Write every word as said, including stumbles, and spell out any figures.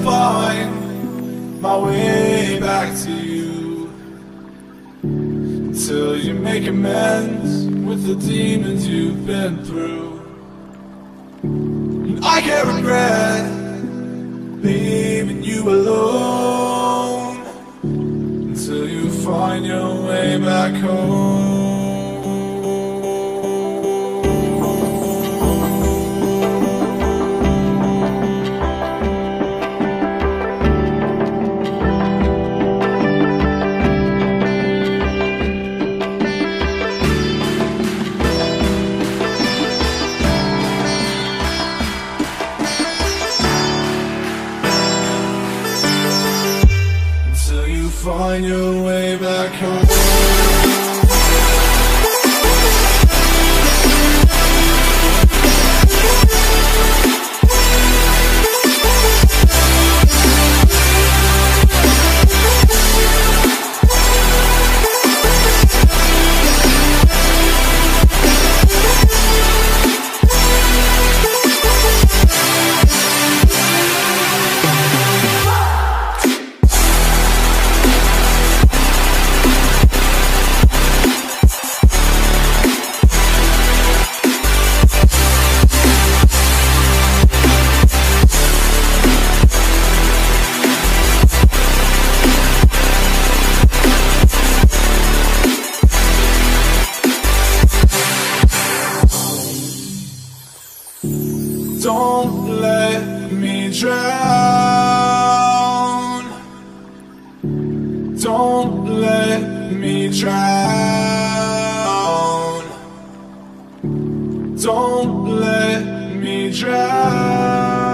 find my way back to you, until you make amends with the demons you've been through. And I can't regret leaving you alone, until you find your way back home. Find your way back home. Don't let me drown. Don't let me drown. Don't let me drown.